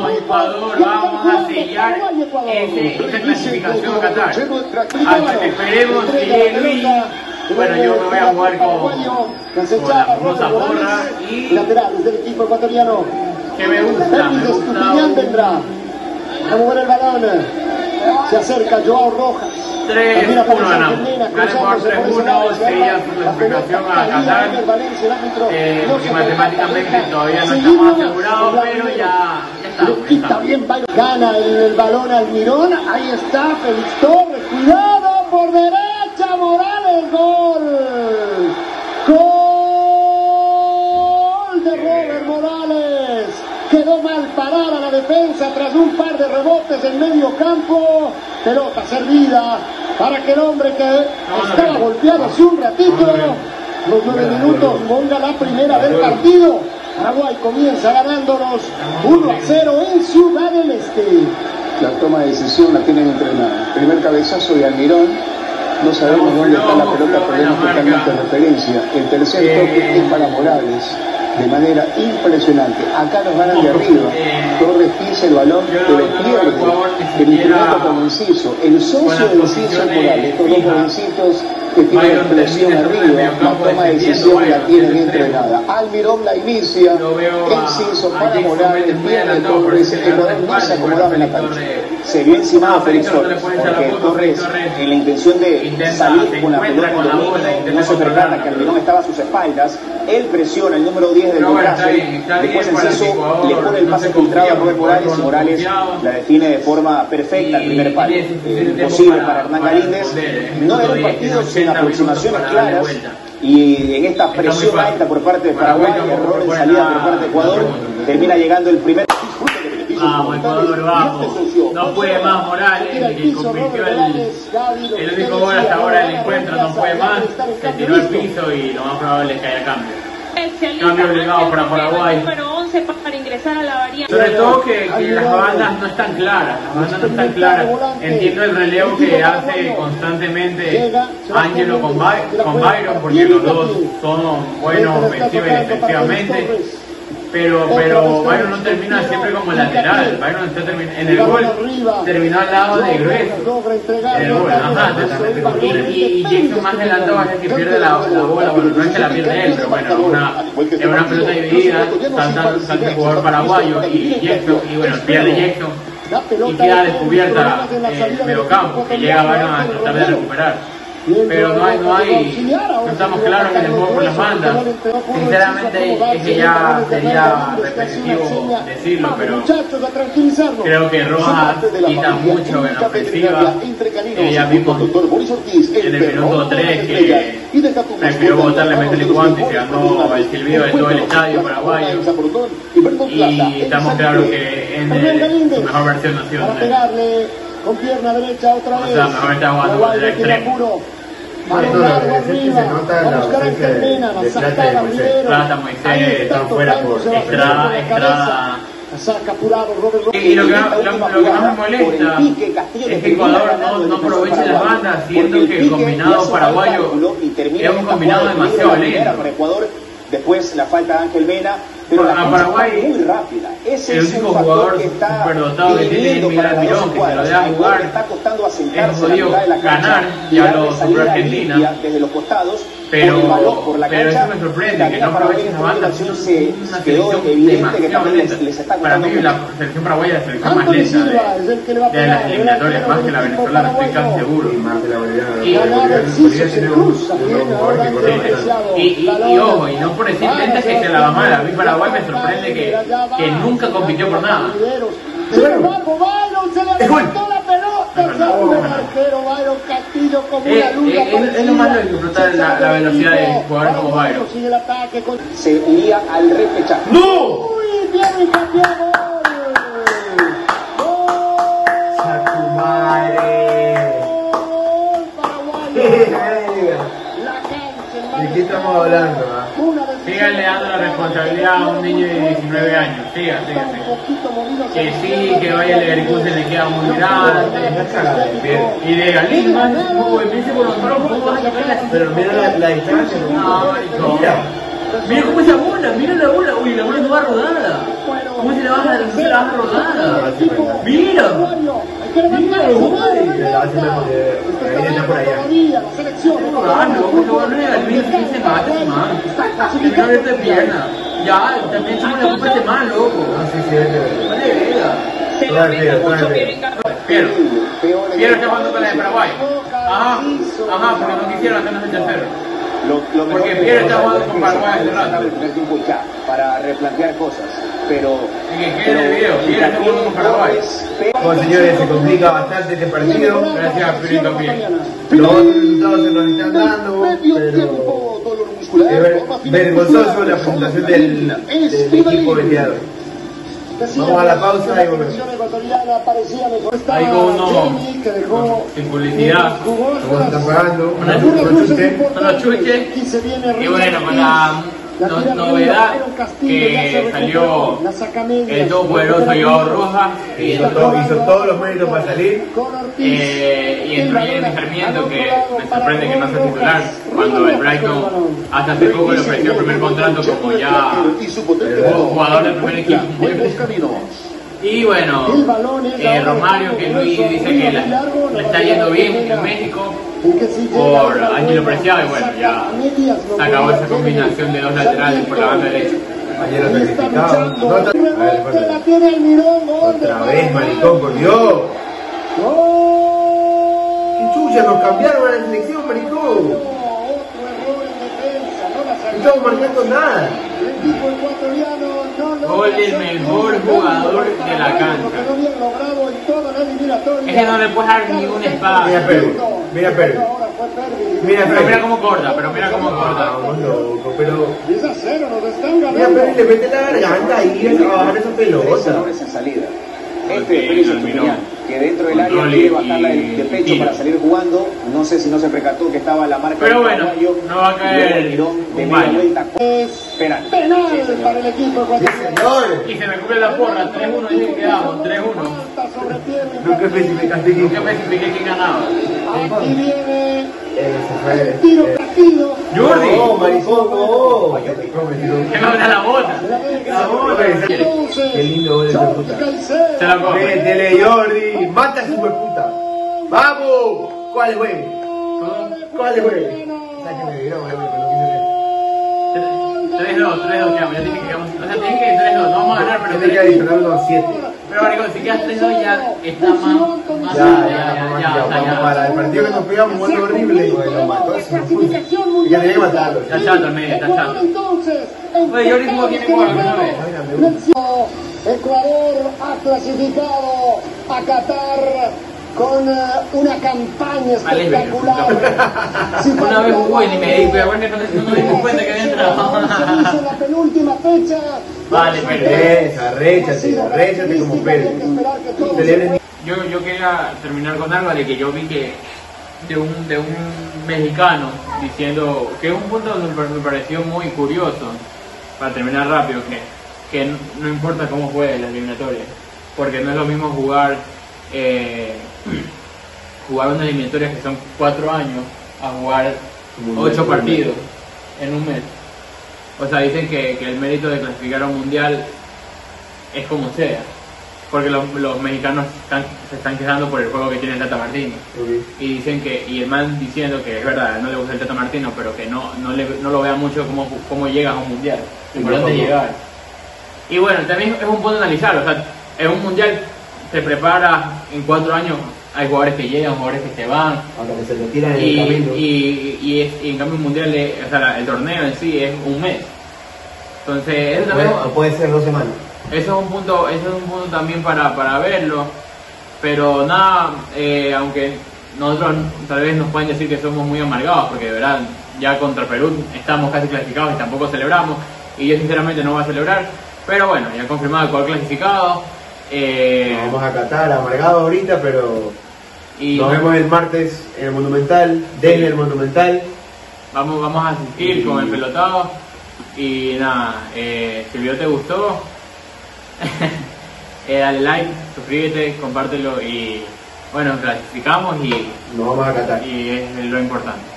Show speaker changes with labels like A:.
A: Vamos Ecuador, vamos a sellar esa clasificación a Qatar. Esperemos que llegue Luis. Bueno, yo me voy a jugar con la famosa porra y
B: laterales del equipo ecuatoriano.
A: Que me gusta.
B: Vendrá a mover el balón. Se acerca Joao Rojas.
A: 3-1 ganamos. Gana por 3-1, sella su clasificación a Qatar. Porque matemáticamente todavía no estamos asegurados, pero ya estamos.
B: Gana el balón Almirón. Ahí está Félix Torres. Cuidado por derecha. Morales. Gol. Gol de Robert Morales. Quedó mal parada la defensa tras un par de rebotes en medio campo. Pelota servida para que el hombre que estaba golpeado hace un ratito, los 9 minutos, ponga la primera del partido. Paraguay comienza ganándonos 1-0 en Ciudad del Este.
C: La toma de decisión la tienen entrenada. Primer cabezazo de Almirón. No sabemos dónde está la pelota, perdemos totalmente referencia. El tercer toque es para Morales. De manera impresionante. Acá nos ganan de arriba. Torres pisa el balón, pero pierde el instrumento como Enciso. El socio de Enciso es Morales. Estos dos jovencitos que tienen presión arriba, la toma de decisión la tienen entrenada. Almirón la inicia, Enciso para Morales, pierde Torres, el balón no se acomodaba en la cancha. Se vio encima a Félix Torres, porque Torres, en la intención de salir con la pelota en dominio, no se percata que Almirón estaba a sus espaldas. Él presiona el número 10 del brazo, después Enciso le pone el pase filtrado a Robert Morales y Morales la define de forma perfecta al primer palo. Imposible para Hernán Galíndez. No era un partido sin aproximaciones claras y en esta presión alta por parte de Paraguay, error en salida por parte de Ecuador, termina llegando el primer.
A: Vamos, Ecuador, vamos. No puede más Morales, que convirtió el único gol hasta ahora del encuentro, no puede más. Se tiró al piso y lo más probable es que haya cambio. Cambio obligado para Paraguay.
D: Número 11 para ingresar a la variante.
A: Sobre todo que las bandas no están claras. Las bandas no están claras. Entiendo el relevo que hace constantemente Ángelo con Byron, porque los dos son buenos ofensiva y defensivamente. Pero Byron no termina siempre como lateral. Byron está en el gol terminó al lado de Grueso. Y Jackson más adelantado es el que pierde la bola. Bueno, no es que la pierde él, pero bueno, es una pelota dividida. Salta el jugador paraguayo y Jackson, y bueno, pierde Jackson y queda descubierta el mediocampo, que llega Byron a tratar de recuperar. Pero no estamos claros en el juego por las bandas. Sinceramente es que ya sería repetitivo decirlo, pero creo que Rojas quita mucho en la ofensiva. Ya vimos en el minuto 3 que prefirió botarle, meterle guante y se ganó el silbido de todo el estadio paraguayo. Y estamos claros que en su mejor versión ha sido
B: con pierna derecha otra vez.
A: O sea, mejor está jugando con el extremo.
B: Se nota la ausencia de
A: Plata, Moisés, están fuera por Estrada. Y lo que más me molesta es que Ecuador no aproveche las bandas, siendo que el combinado paraguayo es un combinado demasiado lento.
C: Después la falta de Ángel Mena, pero la
A: Paraguay
C: muy rápida. Ese
A: el único jugador superdotado que tiene es Miguel Almirón, que se lo deja jugar. Es jodido ganar, ya lo superó Argentina.
C: Desde los costados,
A: pero eso me sorprende, que no aprovechen esa banda. Es una selección demasiado lenta. Para mí la selección paraguaya es la selección más lenta de las eliminatorias, más que la venezolana, estoy casi seguro. Y ojo, y no por decir lenta es que se la va mal. A mí Paraguay me sorprende que nunca compitió por nada.
B: Se le levantó la pelota, salió el arquero Byron Castillo como una luz.
A: Es lo malo de disfrutar la velocidad de jugadores como Byron.
C: Se iría al repechaje.
A: ¡No!
B: ¡Uy, bien y campeón!
E: ¡Gol! ¡Madre!
B: ¡Gol paraguayo!
E: ¿De qué estamos hablando?
A: Síganle dando la responsabilidad a un niño de 19 años. Síganse. Que sí, que vaya el Leverkusen le queda muy grande. Y de Galíndez, empiece por los troncos,
E: pero mira la distancia.
A: No, marico. Mira cómo esa bola, mira la bola. Uy, la bola no va rodada. ¿Cómo se la baja rodada? Mira. Mira,
B: por allá.
A: Se mata, man. Termina abierto de pierna. Ya, también echamos la culpa a este man, loco. Vale, verga.
D: Se lo vende mucho Piero Encarnación.
A: Piero está jugando con la de Paraguay. Ajá, porque no quisieron hacernos el tercero. Porque Piero está jugando con Paraguay hace rato.
C: Para replantear cosas, pero...
A: ¿Qué es el video? Piero está jugando con Paraguay.
E: Bueno, señores, se complica bastante este partido.
A: Gracias a Piero también.
E: Los otros resultados se nos están dando, pero es vergonzoso la presentación del equipo vendiado. Vamos a la pausa y volvemos.
A: Ahí con uno sin publicidad.
E: ¿Cómo se están pagando?
A: Con los chuches. Y bueno, con la novedad que salió el todopoderoso Joao Rojas.
E: Hizo todos los méritos para salir.
A: Y entró Jeremy Sarmiento, que me sorprende que no sea titular, cuando el Brighton hasta hace poco le ofreció el primer contrato como ya jugador del primer equipo. Y bueno, Romario, que Luis dice que le está yendo bien en México por Ángelo Preciado, y bueno, ya se acabó esa combinación de dos laterales por la banda derecha.
E: Ayer lo clasificaron. Otra vez, maricón, por Dios. ¡Qué chucha! Nos cambiaron a la selección, maricón. No estamos marcando nada.
A: Gol del mejor jugador de la cancha. Es que no le puedes dar ningún espacio.
E: Mira Pérez.
A: Pero mira cómo corta,
E: Vamos loco, pero... Mira Pérez, le mete la garganta y a bajar esa pelota.
C: Que dentro del área quiere bajarla de pecho para salir jugando. No sé si no se percató que estaba la marca.
A: Pero bueno, no va a caer un baño.
B: Penal para el equipo ecuatoriano.
A: Y se me cumple la porra, 3-1 y quedamos, 3-1.
E: Nunca
A: especifiqué quién ganaba.
B: Aquí viene el tiro partido.
A: Jordi.
E: No, maricón, no.
A: Que me da la bota.
E: Qué lindo gol de puta.
A: Se la come.
E: Métele, Jordi. Mata a su puta. ¡Vamos! ¿Cuál es, güey? ¿Cuál es, güey? Sáquenme de grabo, pero no quise ver.
A: 3-2, ya, tiene que quedamos. O sea, tiene que ir 3-2, no vamos a ganar, pero
E: tiene que adicionar unos 7.
A: Pero maricón, si quedas 3-2 ya está más.
E: Ya. Para el partido que nos pegamos, un gol horrible. Lo mató, se nos fue. Ya tenía que matarlo.
A: Está chato el medio, está chato. Oye, Jordi jugó aquí en Ecuador alguna vez.
B: Ecuador ha clasificado a Qatar con una campaña espectacular.
A: Una vez jugó y ni me di, pero bueno, no me di cuenta que había entrado.
B: En la penúltima fecha.
A: Vale, pero
E: arréchate como Pérez.
A: Yo quería terminar con algo de que yo vi que de un mexicano diciendo que es un punto que me pareció muy curioso, para terminar rápido, que no importa cómo juegue la eliminatoria, porque no es lo mismo jugar una eliminatoria que son 4 años a jugar 8 partidos en un mes. O sea, dicen que el mérito de clasificar a un mundial es como sea, porque los mexicanos se están quejando por el juego que tiene el Tata Martino. Y dicen y el man diciendo que es verdad, no le gusta el Tata Martino, pero que no lo vea mucho cómo llegas a un mundial. Lo importante es llegar. Y bueno, también es un punto de analizar, o sea, en un mundial te preparas en 4 años, hay jugadores que llegan, jugadores que se van,
E: hasta que se retiran en el camino.
A: Y en cambio un mundial, o sea, el torneo en sí es un mes. Entonces, eso también,
E: puede ser 2 semanas.
A: Eso es un punto también para verlo. Pero nada, aunque nosotros tal vez nos pueden decir que somos muy amargados, porque de verdad ya contra Perú estamos casi clasificados y tampoco celebramos, y yo sinceramente no voy a celebrar, pero bueno, ya confirmado el cual clasificado.
E: Vamos a Qatar, amargado ahorita, pero nos vemos el martes en el Monumental, desde el Monumental.
A: Vamos a asistir con el pelotado. Y nada, si el video te gustó, dale like, suscríbete, compártelo y bueno, clasificamos y
E: nos vamos a Qatar.
A: Y es lo importante.